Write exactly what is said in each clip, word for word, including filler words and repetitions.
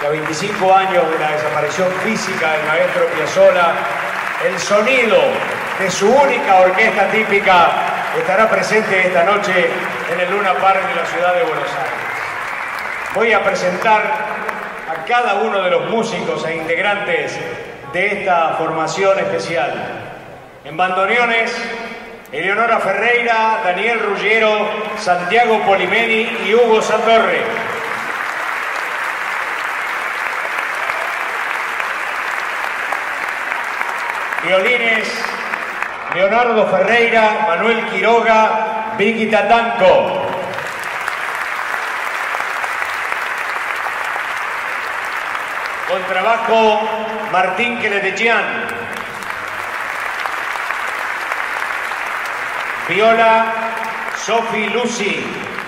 que a veinticinco años de la desaparición física del maestro Piazzolla, el sonido de su única orquesta típica estará presente esta noche en el Luna Park de la ciudad de Buenos Aires. Voy a presentar a cada uno de los músicos e integrantes de esta formación especial. En bandoneones, Eleonora Ferreira, Daniel Ruggiero, Santiago Polimeni y Hugo Santorre. Violines, Leonardo Ferreira, Manuel Quiroga, Vicky Tatanco. Contrabajo, Martín Queredechian. Viola, Sophie Lucy.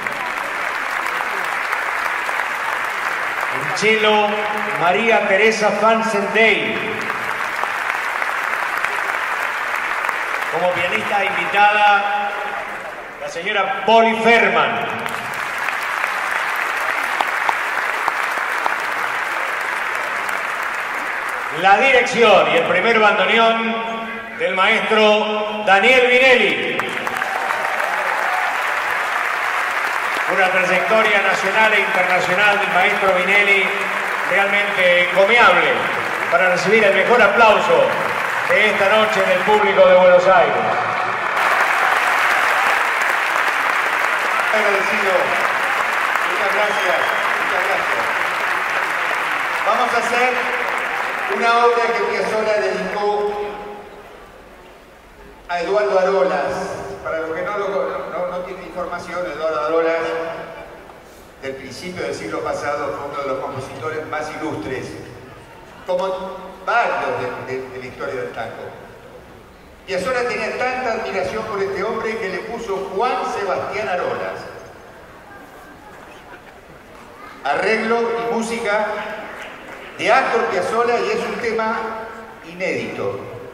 En cello, María Teresa Fansendey. Como pianista invitada, la señora Polly Ferman. La dirección y el primer bandoneón del maestro Daniel Vinelli. Una trayectoria nacional e internacional del maestro Vinelli realmente encomiable para recibir el mejor aplauso de esta noche del público de Buenos Aires. Agradecido. Muchas gracias. Muchas gracias. Vamos a hacer una obra que Piazzolla dedicó a Eduardo Arolas. Para los que no, lo, no, no tienen información, Eduardo Arolas, del principio del siglo pasado, fue uno de los compositores más ilustres, como varios de, de, de la historia del tango. Piazzolla tenía tanta admiración por este hombre que le puso Juan Sebastián Arolas. Arreglo y música de Astor Piazzolla, y es un tema inédito.